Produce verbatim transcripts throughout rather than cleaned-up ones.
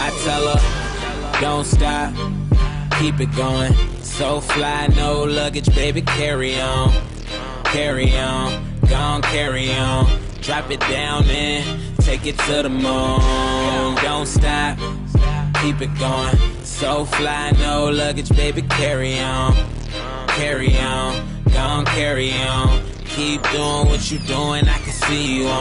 I tell her, don't stop, keep it going. So fly, no luggage, baby, carry on. Carry on, gon' carry on. Drop it down and take it to the moon. Don't stop, keep it going. So fly, no luggage, baby, carry on. Carry on, gon' carry on. Keep doing what you doing, I can see you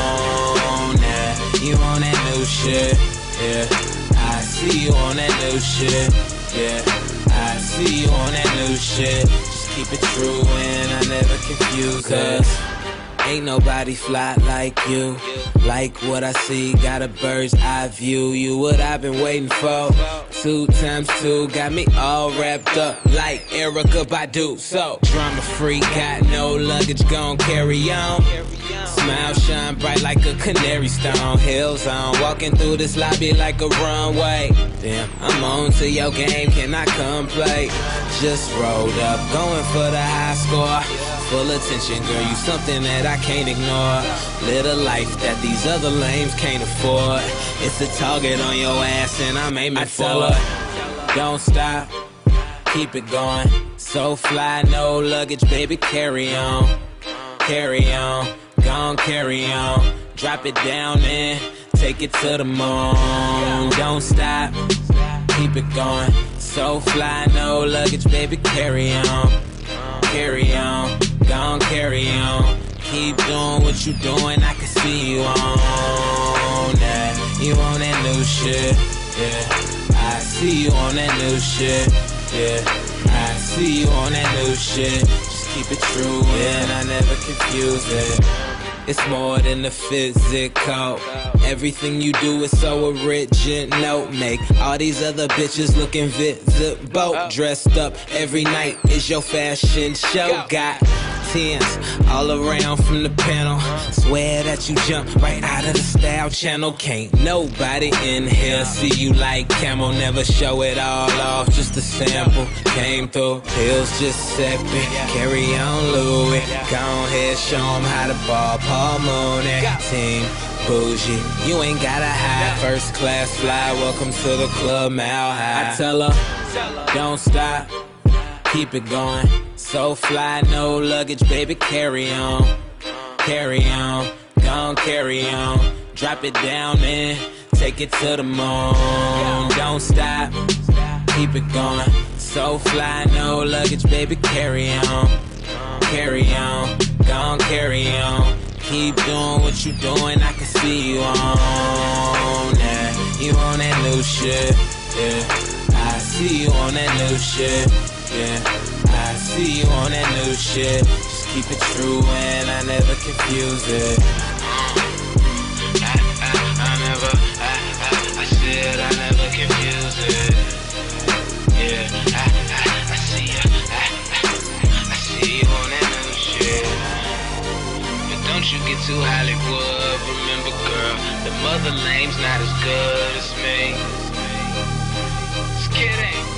on that. You on that new shit, yeah. I see you on that new shit, yeah. I see you on that new shit. Just keep it true and I never confuse, cause ain't nobody fly like you. Like what I see, got a bird's eye view. You what I've been waiting for. Two times two, got me all wrapped up like Erykah Badu. So, drama free, got no luggage, gon' carry on. Smile shine bright like a canary stone. Hills on, walking through this lobby like a runway. Damn, I'm on to your game, can I come play? Just rolled up, going for the high score. Full attention, girl, you something that I can't ignore. Live a life that these other lames can't afford. It's a target on your ass and I'm aiming for it. Don't stop, keep it going. So fly, no luggage, baby, carry on. Carry on, gon' carry on. Drop it down and take it to the moon. Don't stop, keep it going. So fly, no luggage, baby, carry on. Carry on, gon' carry on. Keep doing what you doing, I can see you on that. You on that new shit, yeah. I see you on that new shit, yeah. I see you on that new shit. Just keep it true and I never confuse it. It's more than the physical. Everything you do is so original. Make all these other bitches look invisible. Dressed up every night is your fashion show. Got tens all around from the panel. Swear that you jump right out of the style channel. Can't nobody in here see you like camel. Never show it all off, just a sample. Came through, pills Giuseppe. Carry on Louis. Go ahead, show 'em how to ball Paul Mooney. Team bougie, you ain't gotta hide. First class fly, welcome to the club, Mile High. I tell her, don't stop, keep it going. So fly, no luggage, baby, carry on. Carry on, gon' carry on. Drop it down and take it to the moon. Don't stop, keep it going. So fly, no luggage, baby, carry on. Carry on, gon' carry on. Keep doing what you doing, I can see you on that. You on that new shit, yeah. I see you on that new shit, yeah. I see you on that new shit. Just keep it true and I never confuse it. I, I, I never, I, I, I said I never confuse it. Yeah, I, I, I see you, I, I, I see you on that new shit. But don't you get too Hollywood, remember girl, the mother lame's not as good as me. Just kidding.